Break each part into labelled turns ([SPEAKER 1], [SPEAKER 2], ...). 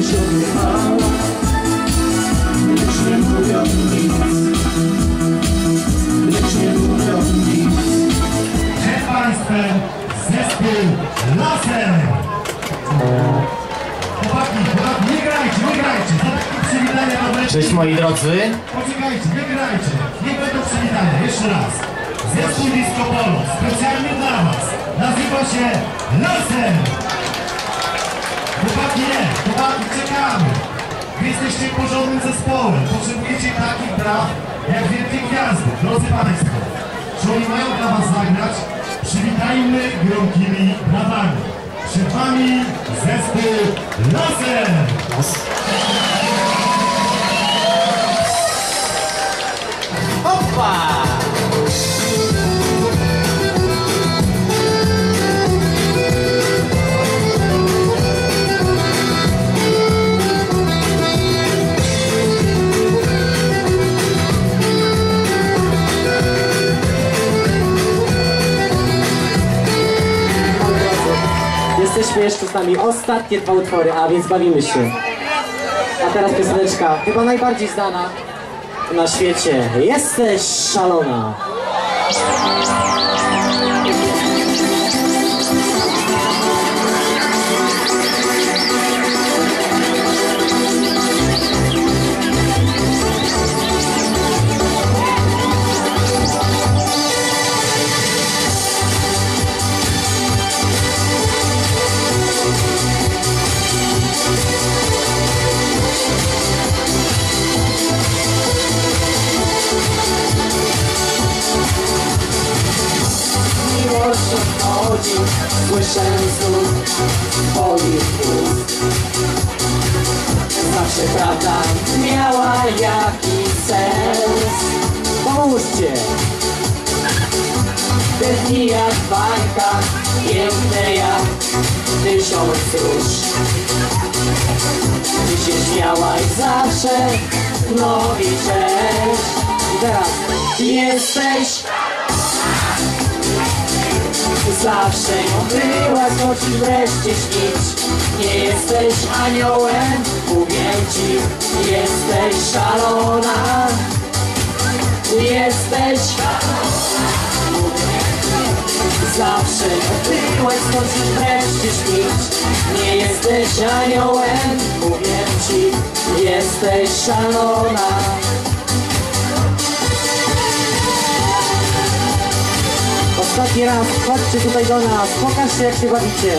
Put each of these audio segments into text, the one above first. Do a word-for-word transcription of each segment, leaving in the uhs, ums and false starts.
[SPEAKER 1] odjechała, lecz nie mówią nic, lecz nie mówią nic.
[SPEAKER 2] Przed Państwem zespół Laser! Chłopaki, chłopaki, nie grajcie, nie grajcie! Za takie przywitania dobre...
[SPEAKER 3] Cześć moi drodzy.
[SPEAKER 2] Poczekajcie, nie grajcie! Nie będą przywitania, jeszcze raz. Zespół Disco Polo, specjalnie dla Was. Nazywa się Laser! Chłopaki, nie, chłopaki, czekamy! Wy jesteście porządnym zespołem, potrzebujecie takich braw jak wielkie gwiazdy, drodzy Państwo. Czy oni mają dla Was zagrać? Przywitajmy gromkimi brawami. Przed Wami zespół Laser!
[SPEAKER 3] Hoppa!
[SPEAKER 4] Jesteśmy jeszcze z nami ostatnie dwa utwory, a więc bawimy się. A teraz pioseneczka, chyba najbardziej znana na świecie. Jesteś szalona.
[SPEAKER 1] Chodzi, słyszę znów twoich ust. Zawsze prawda miała jakiś sens.
[SPEAKER 4] Pomóżcie!
[SPEAKER 1] Te dni jak w bańkach, piękne jak tysiąc róż. Ty się śmiałaś zawsze, no i cześć.
[SPEAKER 4] I teraz
[SPEAKER 1] Jesteś zawsze ją byłaś, choć wreszcie śnić. Nie jesteś aniołem, mówię ci. Jesteś szalona. Jesteś zawsze ją byłaś, choć wreszcie śnić. Nie jesteś aniołem, mówię ci. Jesteś szalona.
[SPEAKER 4] ostatni raz, chodźcie tutaj do nas, pokażcie jak się bawicie.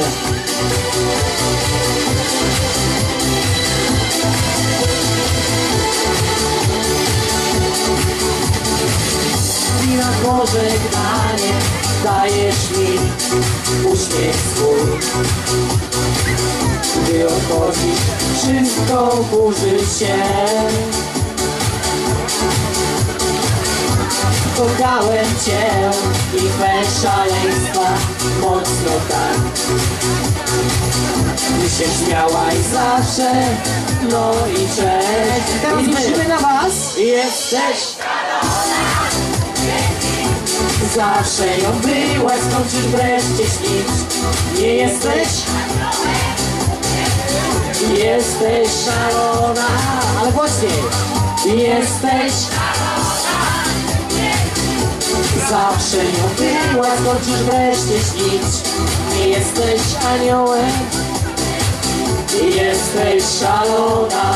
[SPEAKER 1] I na pożegnanie dajesz mi uśmiech swój. Gdy odchodzisz, wszystko burzy się. Kochałem cię i bez szaleństwa mocno tak. Ty się śmiałaś zawsze, no i cześć.
[SPEAKER 4] Teraz liczymy na was.
[SPEAKER 1] Jesteś zawsze ją byłaś, skończysz wreszcie śnić. Nie jesteś Jesteś szalona.
[SPEAKER 4] Ale głośniej.
[SPEAKER 1] Jesteś zawsze ją byłaś, skończysz wreszcie śnić. Nie jesteś aniołem. Jesteś szalona.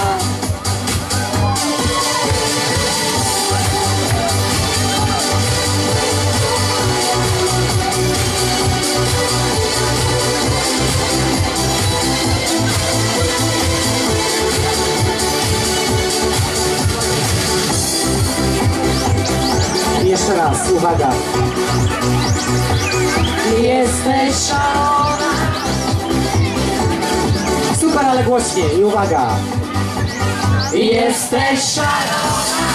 [SPEAKER 4] Jeszcze raz, uwaga.
[SPEAKER 1] Jesteś szalona.
[SPEAKER 4] Super, ale głośniej i uwaga.
[SPEAKER 1] Jesteś szalona.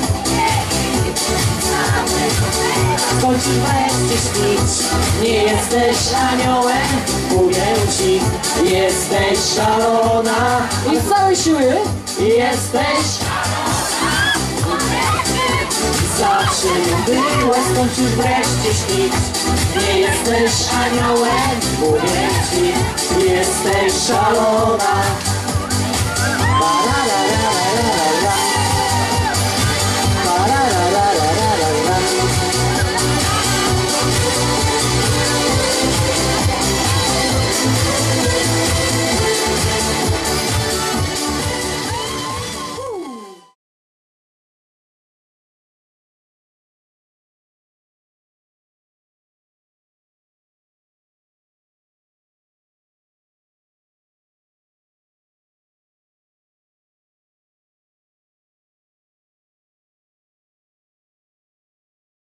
[SPEAKER 1] Skończysz wreszcie śnić. Nie jesteś aniołem. Mówię ci. Jesteś szalona.
[SPEAKER 4] I z całej siły.
[SPEAKER 1] Jesteś zawsze ją byłaś, skończysz wreszcie śnić. Nie jesteś aniołem, mówię ci. Jesteś szalona.